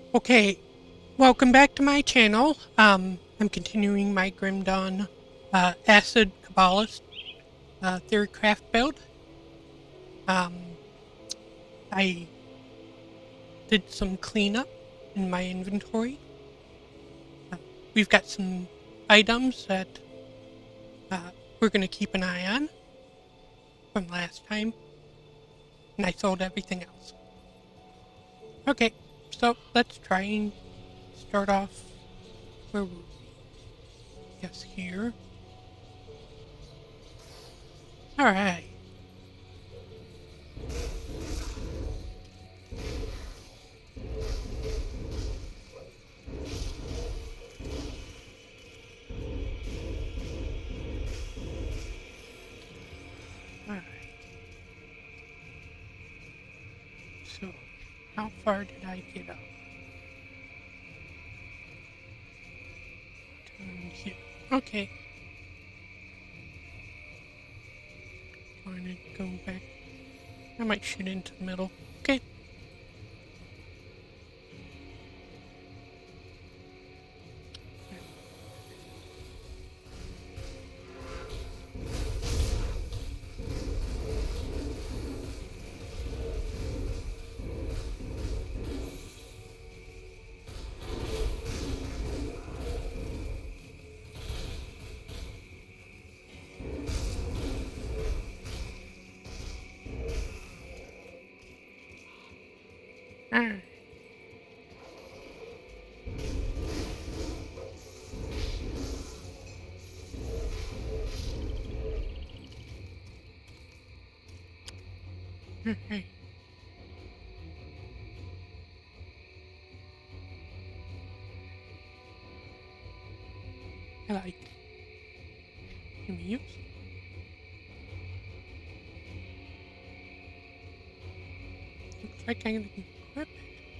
Okay, welcome back to my channel. I'm continuing my Grim Dawn Acid Kabbalist Theorycraft build. I did some cleanup in my inventory. We've got some items that we're going to keep an eye on from last time, and I sold everything else. Okay, so let's try and start off where we guess here. Alright. Alright. So, how far did I get up? Turn here. Okay. Trying to go back. I might shoot into the middle. Okay. Alright. Alright. I like use. Looks like I can equip it.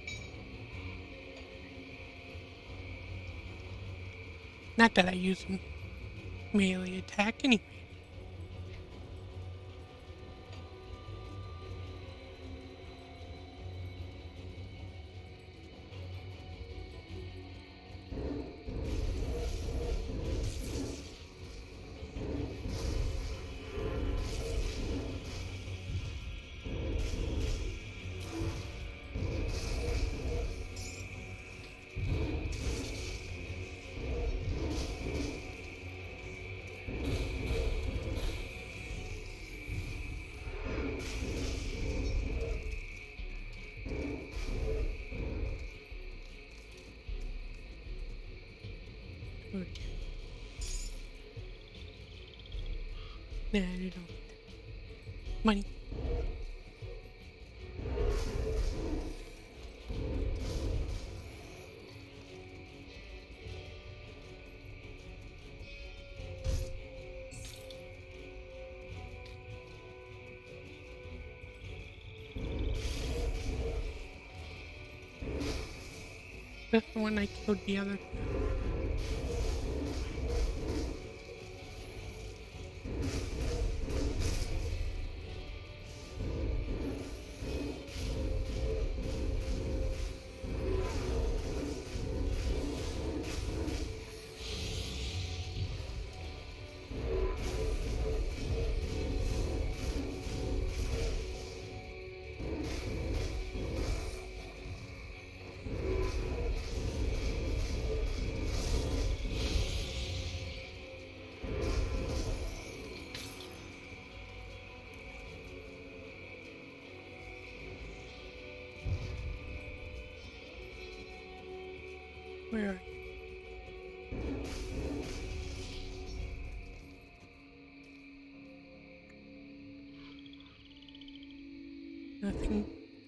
Not that I use a melee attack anyway. Okay. Nah, I don't need that. Money. That's the one I killed the other. Where are you? Nothing.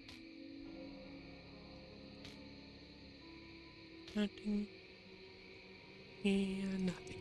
Nothing. And nothing.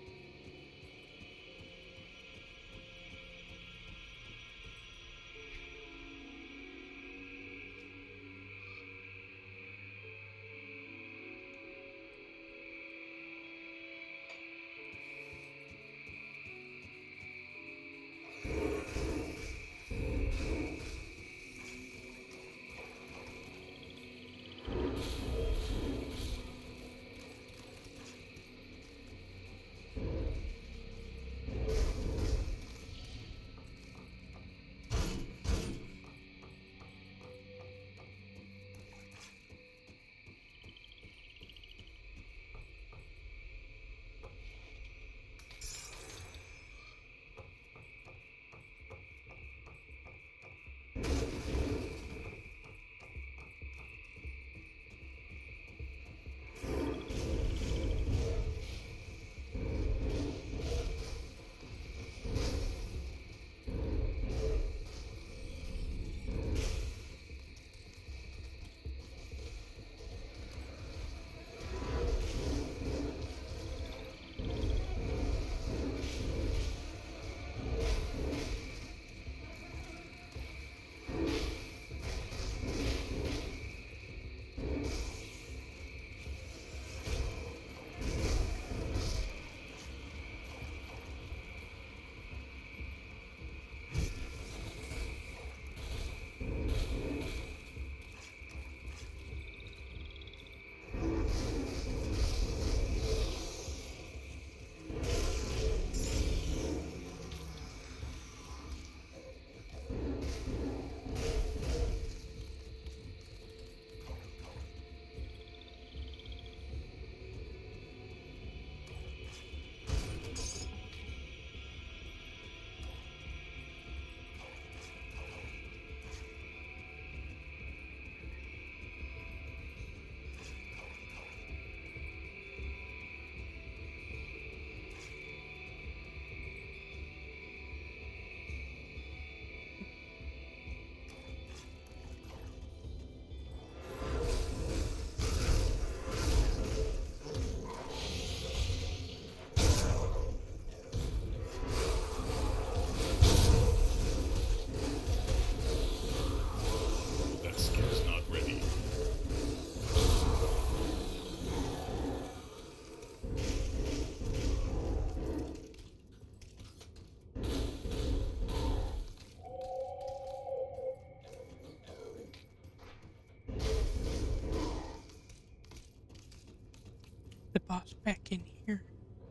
boss back in here.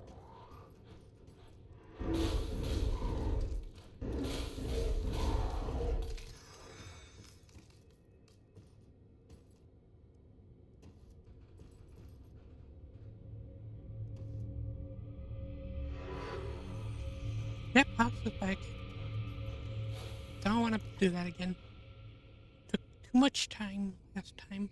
Yep, boss is back. Don't want to do that again. Took too much time last time.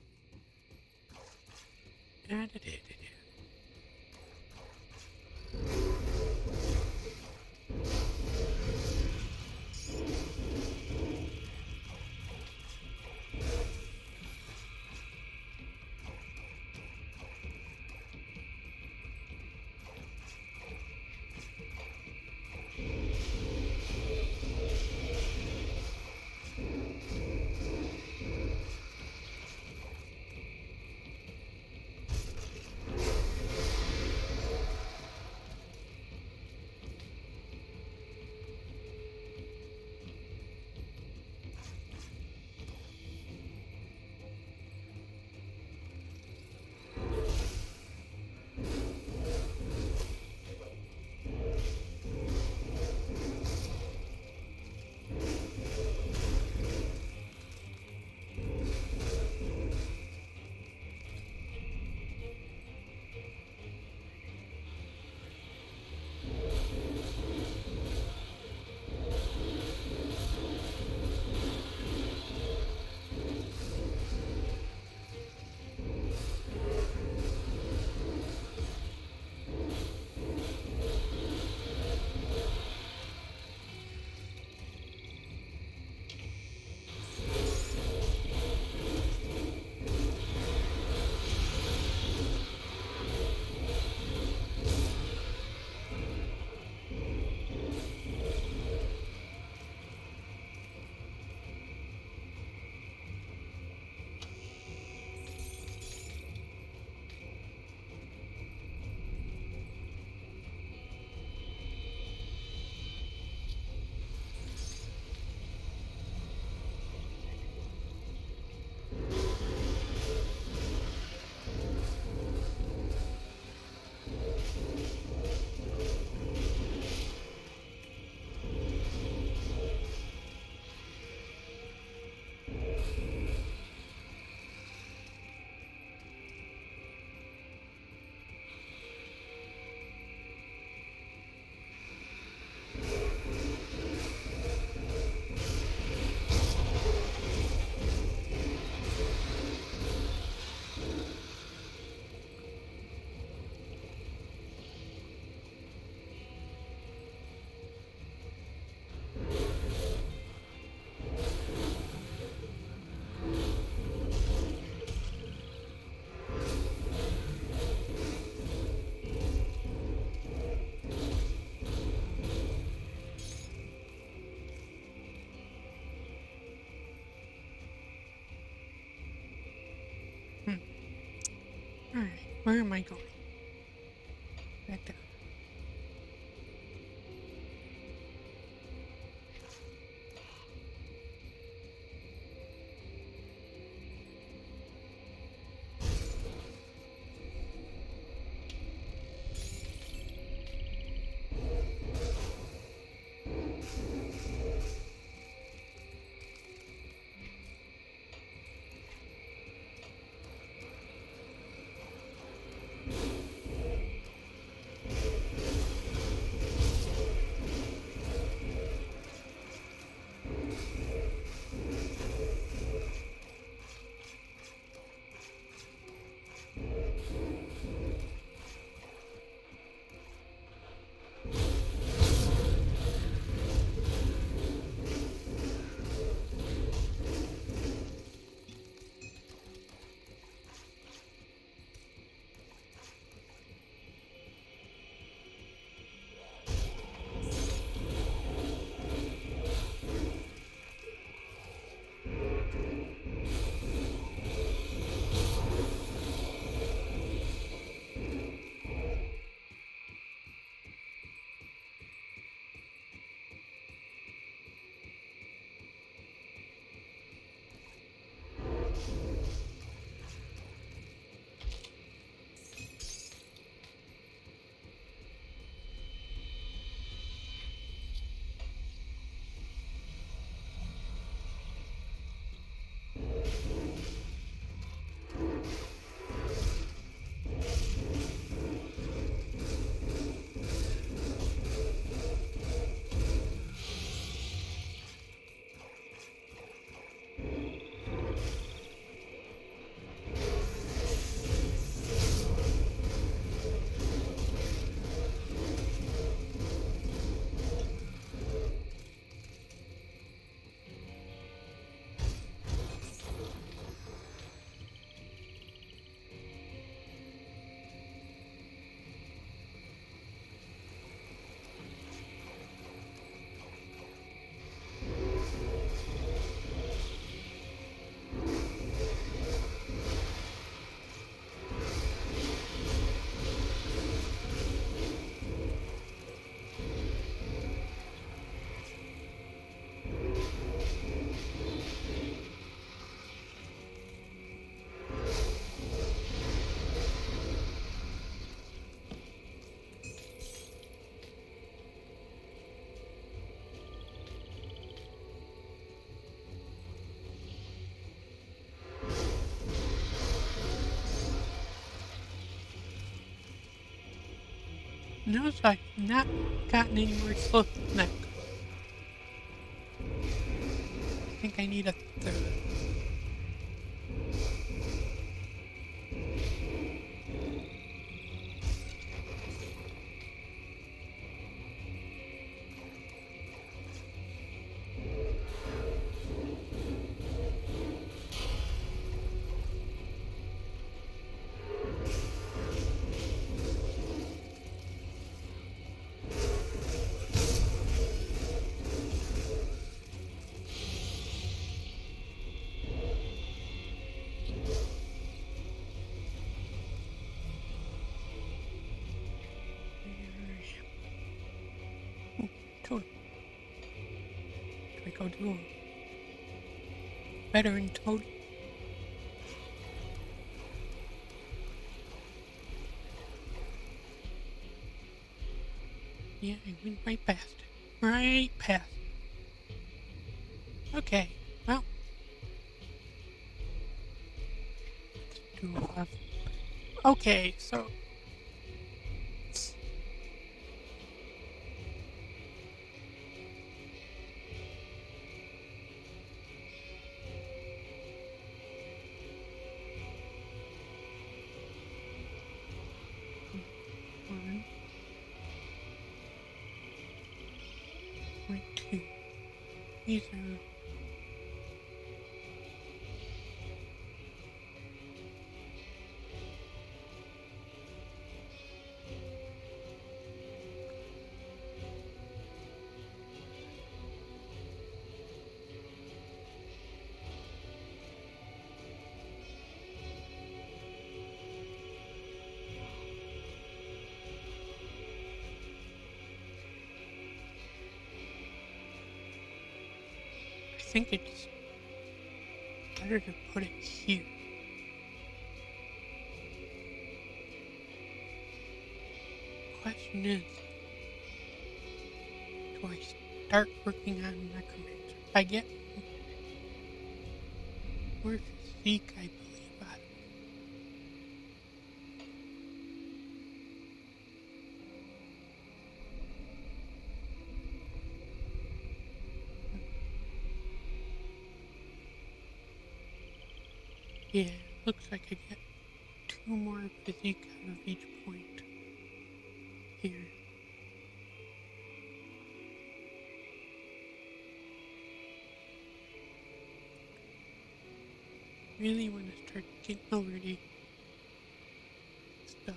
Alright, where am I going? Back down. Notice I've not gotten anywhere close to that. I think I need a third. Totem. Can I go do a veteran totem? Yeah, I went right past it. Right past it. Okay, well. Let's do okay, so. One. Point two. These are. I think it's better to put it here. Question is, do I start working on Necromancer? I get more physique, I believe. Yeah, looks like I get 2 more physique out of each point here. Really want to start getting over the stuff.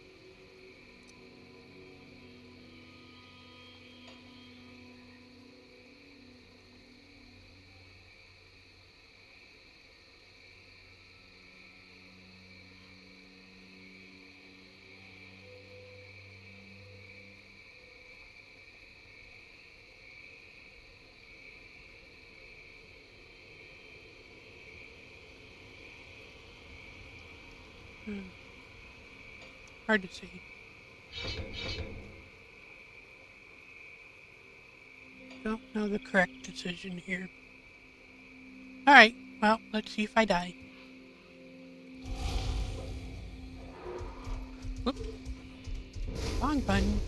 Hard to say. Don't know the correct decision here. Alright, well, let's see if I die. Whoop. Wrong button.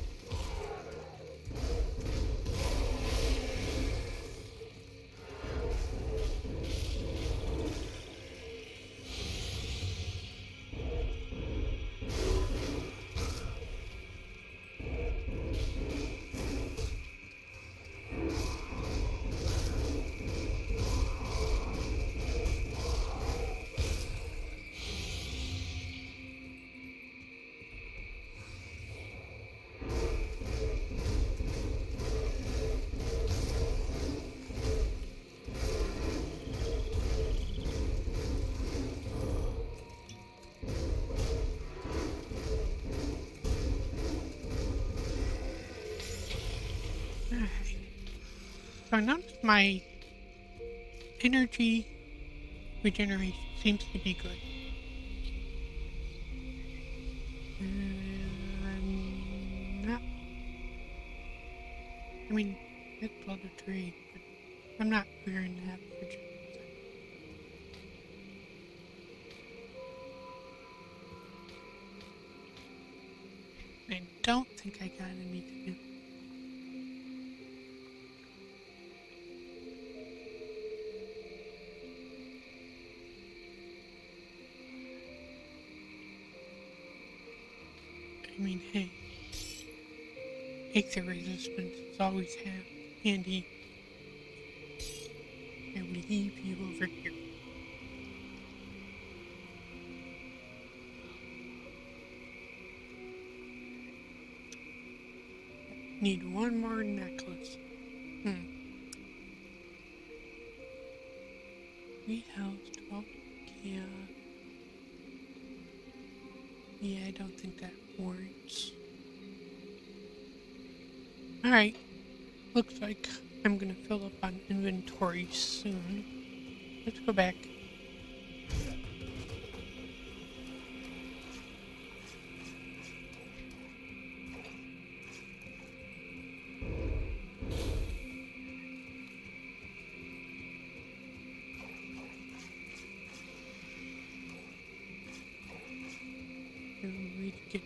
So I noticed my energy regeneration seems to be good. Not, I mean, it's level 3, but I'm not wearing that for just I don't think I got anything new. I mean, hey, exit resistance is always handy. I will leave you over here. Need one more necklace. Rehoused. Oh, yeah. Yeah, I don't think that warrants. Alright. Looks like I'm gonna fill up on inventory soon. Let's go back. We get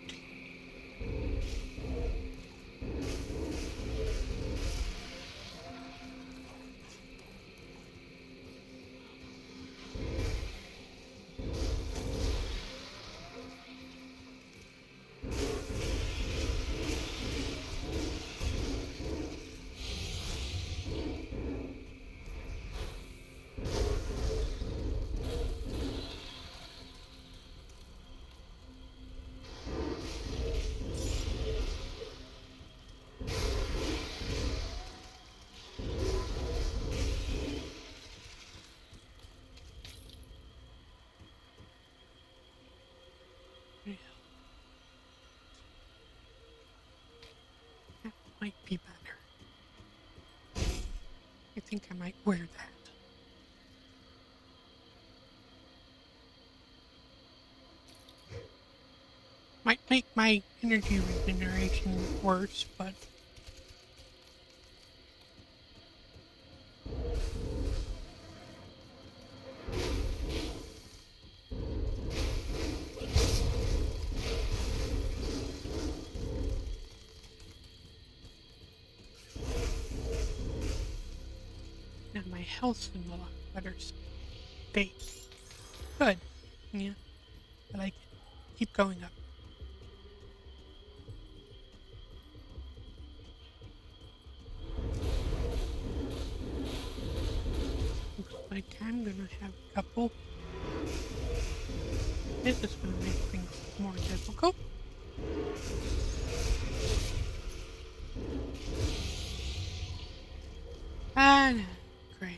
that might be better. I think I might wear that. Might make my energy regeneration worse, but now my health's in a lot better state. Good. Yeah, I like it. Keep going up. Looks like I'm gonna have a couple. This is gonna make things more difficult. Ah, great.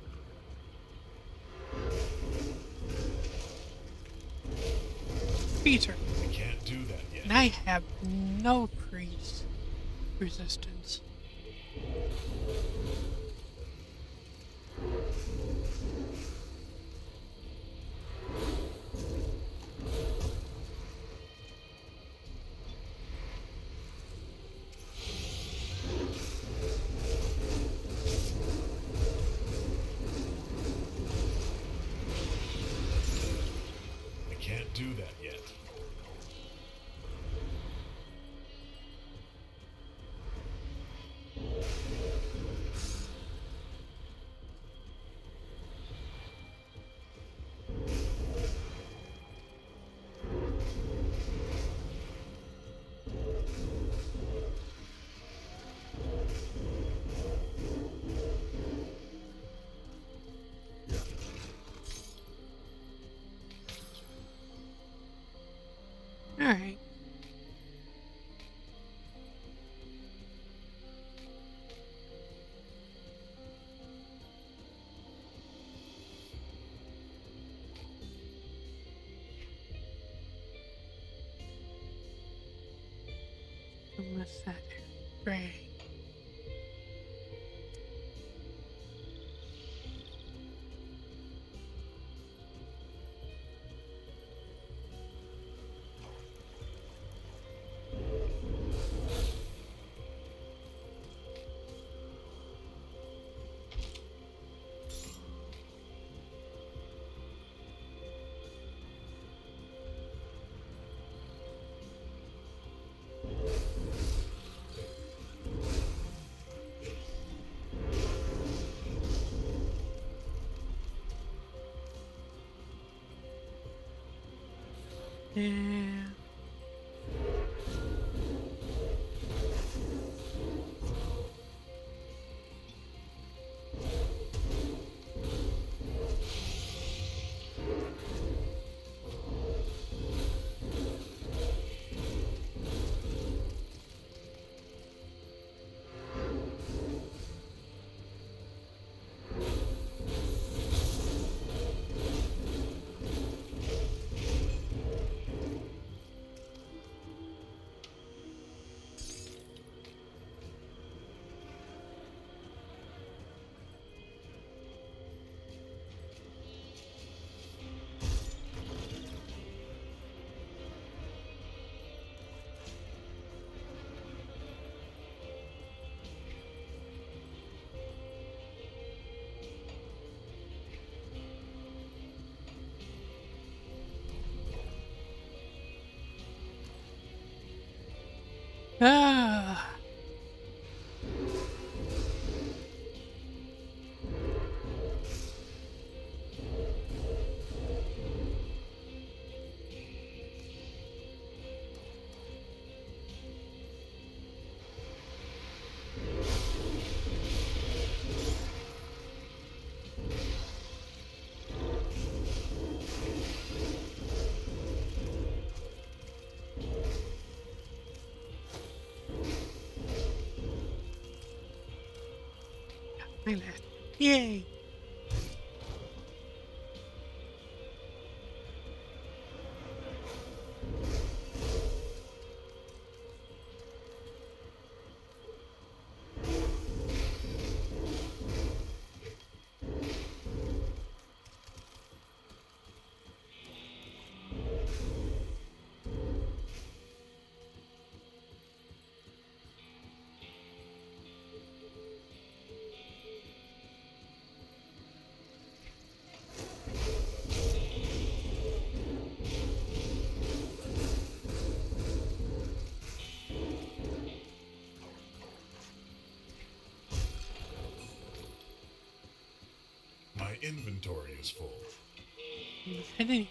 Freezer. I can't do that yet. And I have no freeze resistance. I can't do that yet. Alright. What's that? Great. Yeah. Ah. My last. Yay. My inventory is full. You said anyway.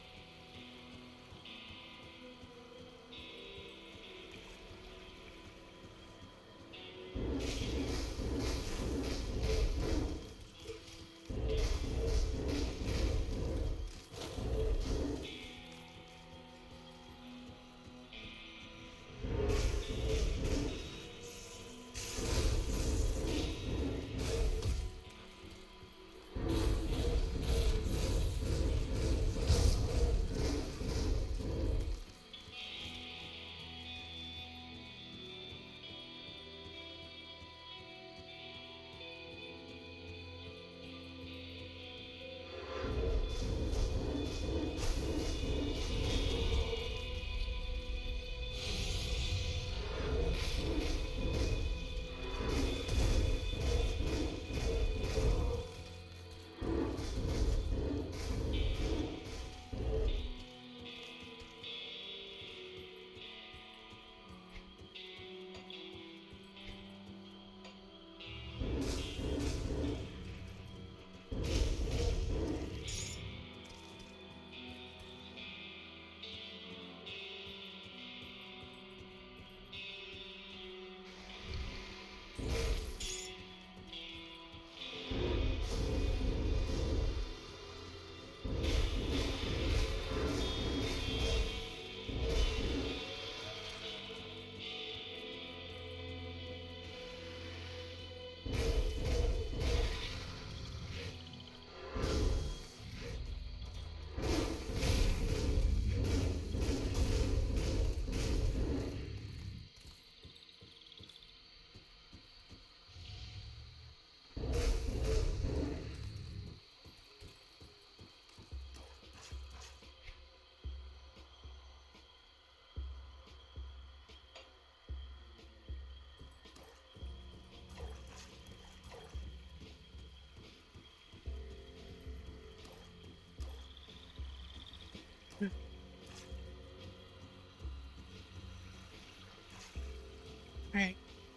Alright.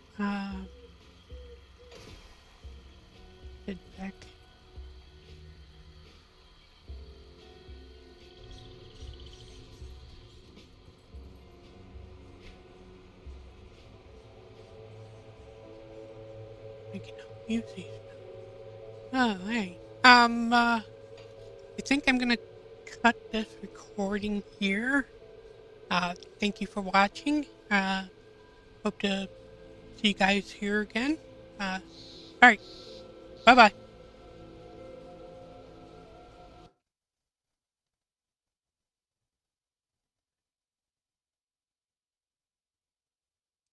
Head back. use these. Oh, hey. I think I'm gonna cut this recording here. Thank you for watching. Hope to see you guys here again. Alright. Bye-bye.